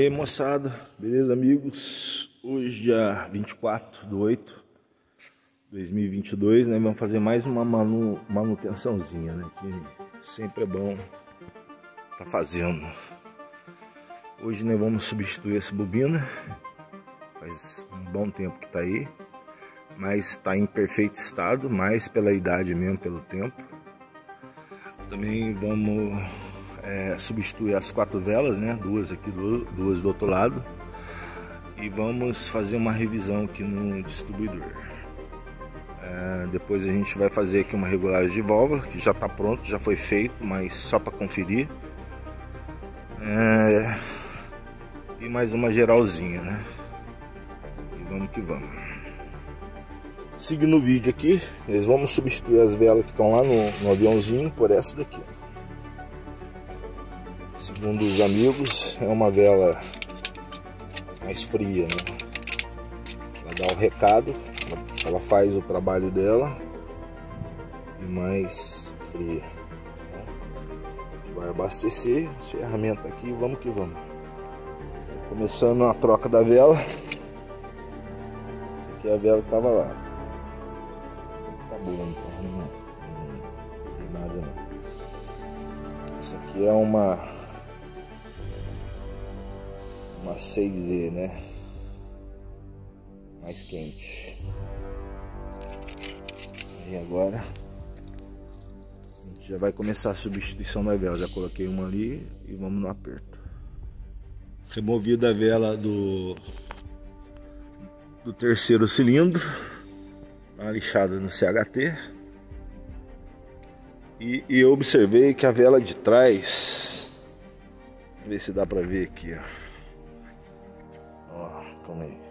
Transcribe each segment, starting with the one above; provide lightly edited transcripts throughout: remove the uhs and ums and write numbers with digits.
E aí, moçada, beleza, amigos? Hoje, dia 24/8/2022, né? Vamos fazer mais uma manutençãozinha, né? Que sempre é bom tá fazendo. Hoje, né, vamos substituir essa bobina. Faz um bom tempo que tá aí, mas está em perfeito estado, mais pela idade mesmo, pelo tempo. Também vamos substituir as 4 velas, né? Duas aqui, duas do outro lado. E vamos fazer uma revisão aqui no distribuidor. Depois a gente vai fazer aqui uma regulagem de válvula, que já está pronto, já foi feito, mas só para conferir. E mais uma geralzinha, né? E vamos que vamos. Seguindo o vídeo aqui, nós vamos substituir as velas que estão lá no aviãozinho por essa daqui. Segundo os amigos, é uma vela mais fria, né? Ela dá o recado, ela faz o trabalho dela e mais fria. A gente vai abastecer as ferramentas aqui e vamos que vamos. Começando a troca da vela. Essa aqui é a vela que estava lá. Tá boa, não tem nada não. Essa aqui é uma 6Z, né? Mais quente. E agora a gente já vai começar a substituição da vela. Já coloquei uma ali e vamos no aperto. Removida a vela do terceiro cilindro, uma lixada no CHT. E eu observei que a vela de trás, vamos ver se dá pra ver aqui, ó. Calma aí.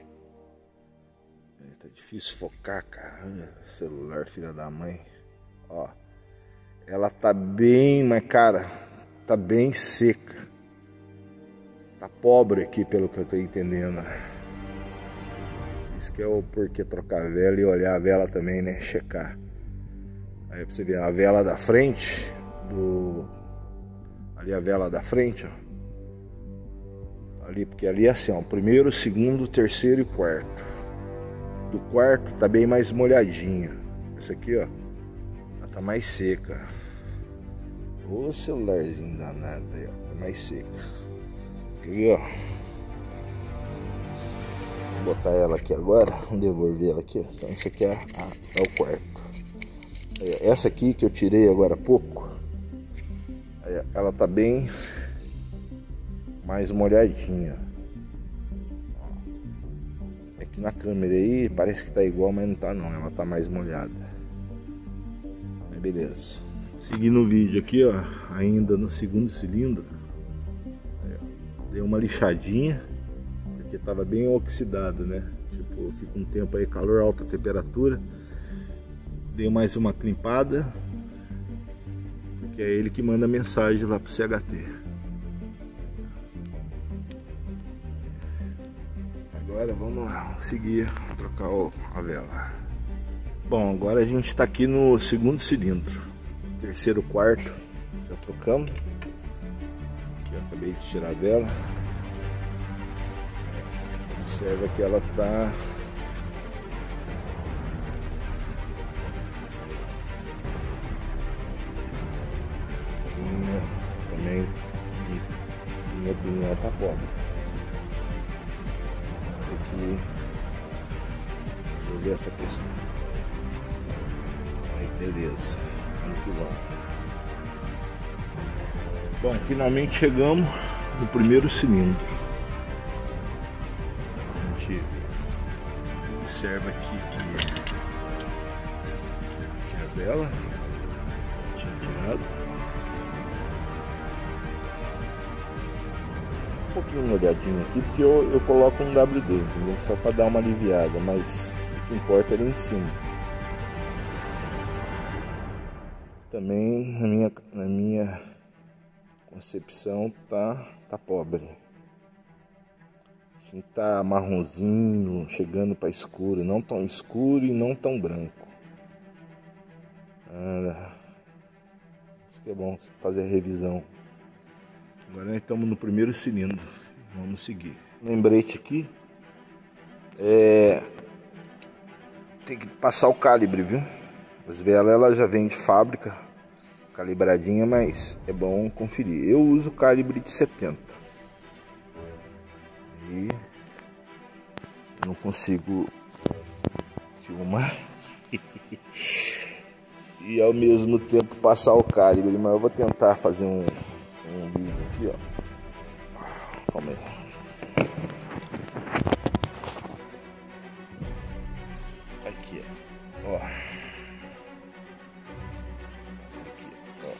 Tá difícil focar, cara. Celular, filha da mãe. Ó. Ela tá bem, mas cara, tá bem seca. Tá pobre aqui, pelo que eu tô entendendo. Isso que é o porquê trocar a vela e olhar a vela também, né? Checar. Aí pra você ver a vela da frente ali a vela da frente, ó. Ali, porque ali é assim, ó, primeiro, segundo, terceiro e quarto. Do quarto tá bem mais molhadinha. Essa aqui, ó, ela tá mais seca. Ô celularzinho danado aí, ó, tá mais seca. Aqui, ó. Vou botar ela aqui agora, vamos devolver ela aqui, ó. Então isso aqui é o quarto. Aí, essa aqui que eu tirei agora há pouco, aí, ela tá bem mais molhadinha. Aqui na câmera aí parece que tá igual, mas não tá não, ela tá mais molhada. Mas beleza. Seguindo o vídeo aqui, ó, ainda no segundo cilindro, dei uma lixadinha, porque tava bem oxidado, né? Tipo, fica um tempo aí, calor, alta temperatura. Dei mais uma climpada, porque é ele que manda mensagem lá pro CHT. Agora vamos lá, seguir, trocar a vela. Bom, agora a gente está aqui no segundo cilindro, terceiro, quarto, já trocamos. Aqui eu acabei de tirar a vela. Observa que ela está também, na minha opinião, tá pobre. Aqui, vou ver essa questão. Aí, beleza, vamos que vamos. Bom, finalmente chegamos no primeiro cilindro. A gente observa aqui que a vela tinha tirado. Um pouquinho molhadinho aqui, porque eu coloco um WD, entendeu? Só para dar uma aliviada, mas o que importa é ali em cima. Também na minha concepção tá pobre. Tá marronzinho, chegando para escuro, não tão escuro e não tão branco. Isso que é bom fazer a revisão. Agora nós estamos no primeiro cilindro. Vamos seguir. Lembrete aqui. Tem que passar o calibre, viu? As velas ela já vem de fábrica, calibradinha, mas é bom conferir. Eu uso o calibre de 70. E não consigo filmar e ao mesmo tempo passar o calibre, mas eu vou tentar fazer um vídeo aqui, ó. Calma aí. Aqui, ó. Esse aqui, ó.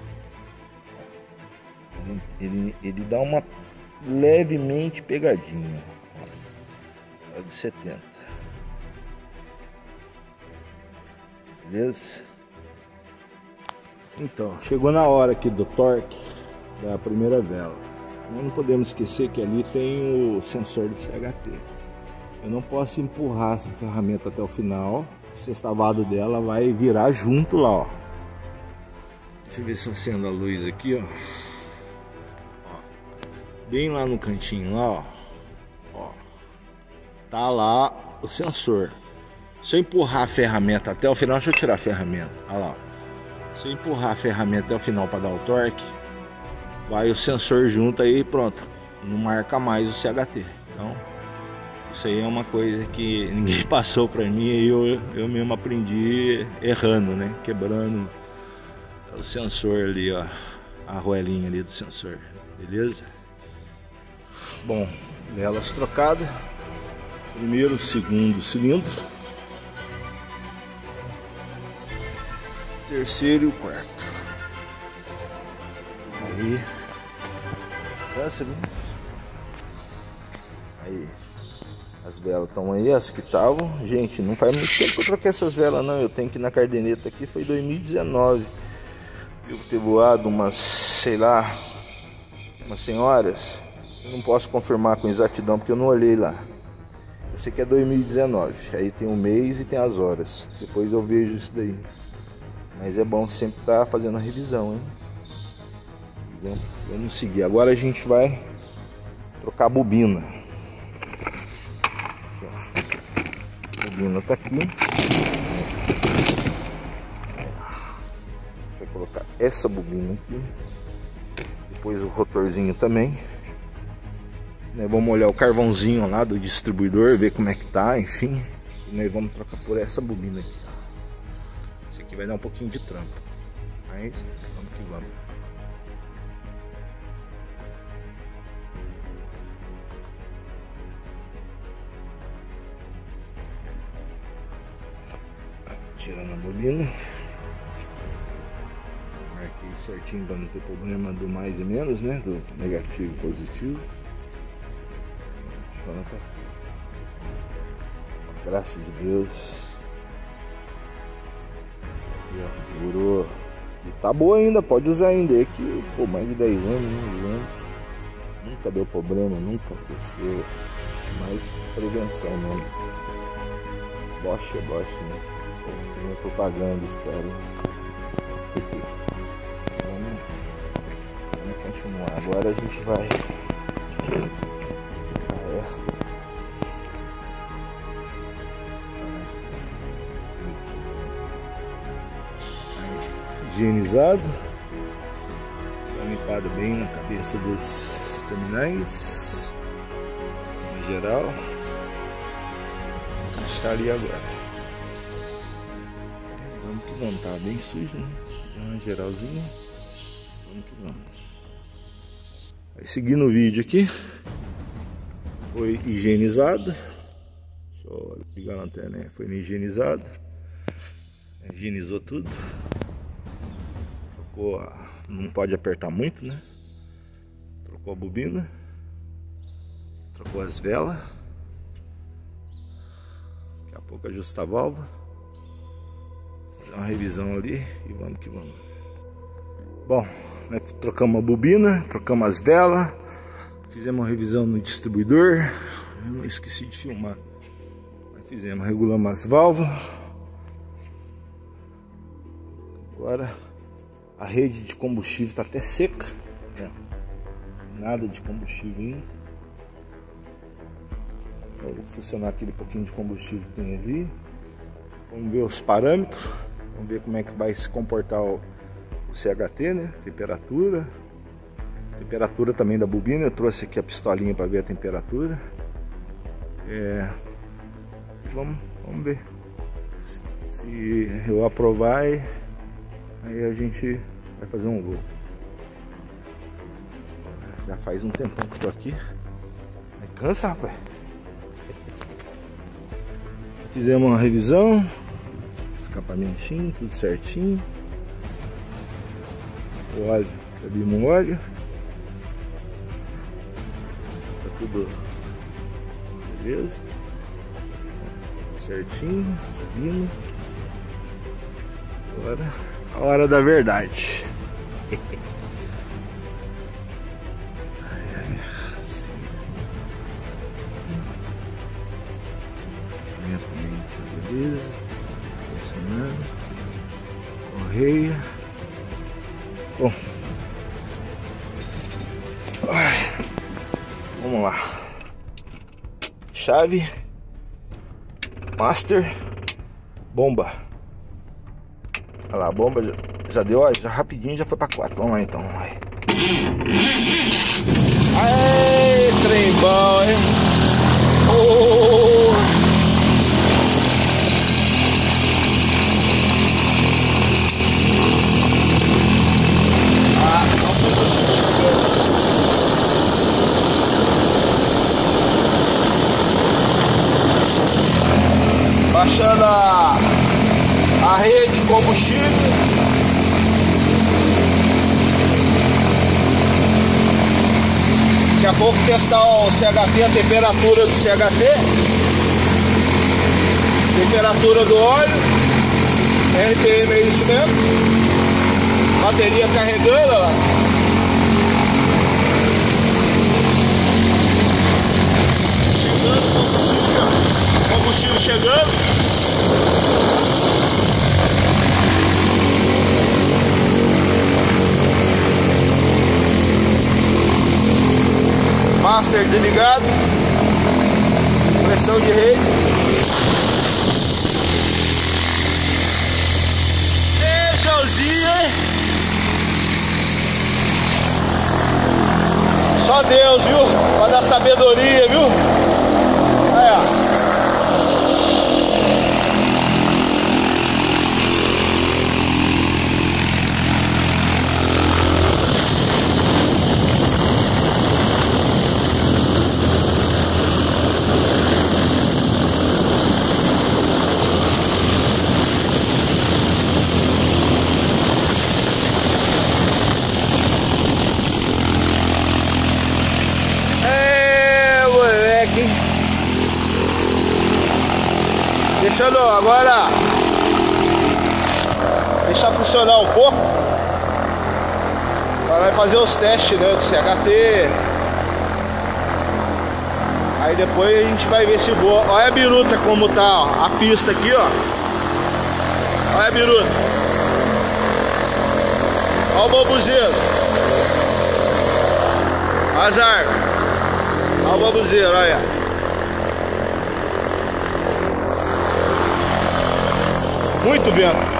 Ele dá uma levemente pegadinha. É de 70. Beleza? Então, chegou na hora aqui do torque da primeira vela. Nós não podemos esquecer que ali tem o sensor do CHT. Eu não posso empurrar essa ferramenta até o final. O sextavado dela vai virar junto lá, ó. Deixa eu ver se eu acendo a luz aqui, ó. Bem lá no cantinho lá, ó. Tá lá o sensor. Se eu empurrar a ferramenta até o final, deixa eu tirar a ferramenta. Olha lá. Se eu empurrar a ferramenta até o final para dar o torque, vai o sensor junto aí, pronto. Não marca mais o CHT. Então, isso aí é uma coisa que ninguém passou para mim e eu mesmo aprendi errando, né? Quebrando o sensor ali, ó. A arruelinha ali do sensor. Beleza? Bom, velas trocadas. Primeiro, segundo cilindro. Terceiro e o quarto. Aí. Cansa, viu? Aí. As velas estão aí, as que estavam. Gente, não faz muito tempo que eu troquei essas velas, não. Eu tenho que ir na cardeneta aqui, foi 2019. Eu vou ter voado umas, sei lá, umas senhoras. Eu não posso confirmar com exatidão porque eu não olhei lá. Eu sei que é 2019. Aí tem o mês e tem as horas. Depois eu vejo isso daí. Mas é bom sempre estar fazendo a revisão, hein? Vamos seguir. Agora a gente vai trocar a bobina. A bobina tá aqui. Vai colocar essa bobina aqui. Depois o rotorzinho também. Vamos olhar o carvãozinho lá do distribuidor, ver como é que tá, enfim. E nós vamos trocar por essa bobina aqui. Isso aqui vai dar um pouquinho de trampo, mas vamos que vamos. Tirando a bobina. Marquei certinho para não ter problema do mais e menos, né? Do negativo e positivo. Deixa eu anotar aqui. Graças de Deus. Aqui, ó, durou. E tá boa ainda, pode usar ainda. É que, pô, mais de 10 anos, né? Nunca deu problema, nunca aqueceu. Mais prevenção mesmo. Bosch é Bosch, né? Minha propaganda, os caras. Vamos continuar. Agora a gente vai para essa. Higienizado, limpado bem na cabeça dos terminais, em geral. Vou encaixar ali agora. Vamos que vamos, tá bem sujo, né? Uma geralzinha. Vamos que vamos. Aí, seguindo o vídeo aqui, foi higienizado. Só ligar a lanterna, né? Foi higienizado. Higienizou tudo. Não pode apertar muito, né? Trocou a bobina, trocou as velas. Daqui a pouco ajusta a válvula, fazer uma revisão ali e vamos que vamos. Bom, né, trocamos a bobina, trocamos as velas, fizemos uma revisão no distribuidor. Eu não esqueci de filmar. Fizemos, regulamos as válvulas. Agora a rede de combustível está até seca, né? Nada de combustível ainda. Vou funcionar aquele pouquinho de combustível que tem ali. Vamos ver os parâmetros. Vamos ver como é que vai se comportar o CHT, né? Temperatura. Temperatura também da bobina. Eu trouxe aqui a pistolinha para ver a temperatura. Vamos ver. Se eu aprovar, aí a gente vai fazer um voo. Já faz um tempão que eu tô aqui. Cansa, rapaz. Fizemos uma revisão. Escapamentinho, tudo certinho. O óleo, abrimos o óleo. Tá tudo beleza. Certinho, subindo. Agora a hora da verdade. Assim. Também tá beleza. Funcionando. Correia. Bom. Vamos lá. Chave. Master. Bomba. Olha lá, a bomba já deu, ó, já rapidinho já foi pra 4. Vamos lá então. Vai. Aê, trem bom, hein? Oh. Baixando a rede de combustível. Daqui a pouco testar o CHT, a temperatura do CHT, temperatura do óleo, RPM é isso mesmo, bateria carregando, olha lá. Chegando combustível chegando. Master desligado, pressão de rede. E Joãozinho, hein? Só Deus, viu? Pra dar sabedoria, viu? Aí, ó. Deixando agora, deixar funcionar um pouco para fazer os testes, né, do CHT. Aí depois a gente vai ver se voa. Olha a biruta como tá, ó, a pista aqui, ó. Olha a biruta. Olha o babuzeiro. Olha as árvores. Olha o babuzeiro, olha. Muito vento.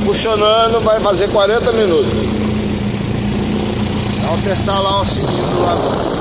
funcionando, vai fazer 40 minutos. Vamos testar lá o cilindro lá agora.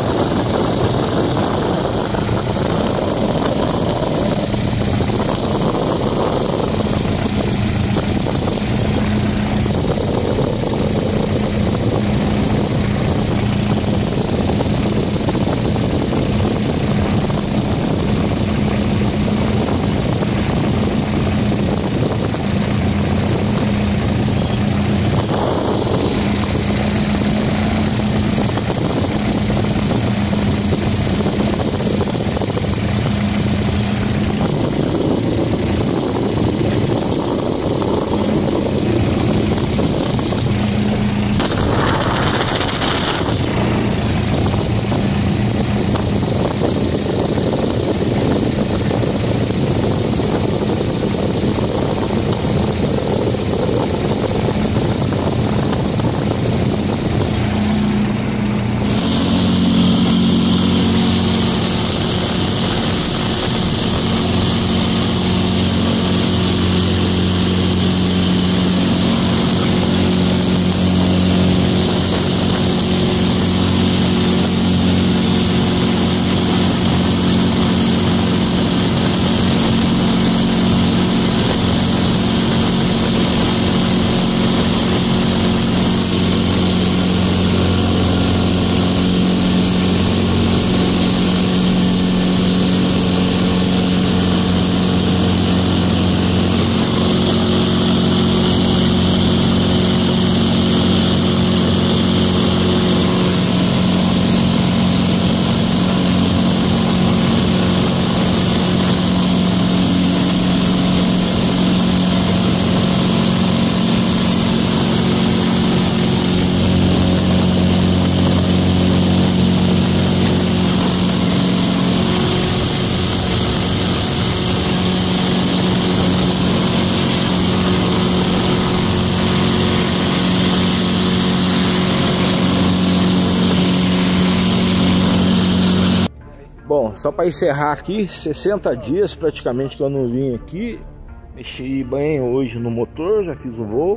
Bom, só para encerrar aqui, 60 dias praticamente que eu não vim aqui. Mexi bem hoje no motor, já fiz o voo.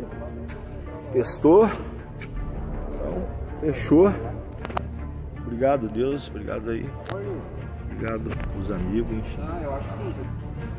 Testou. Então, fechou. Obrigado, Deus. Obrigado aí. Obrigado os amigos, enfim.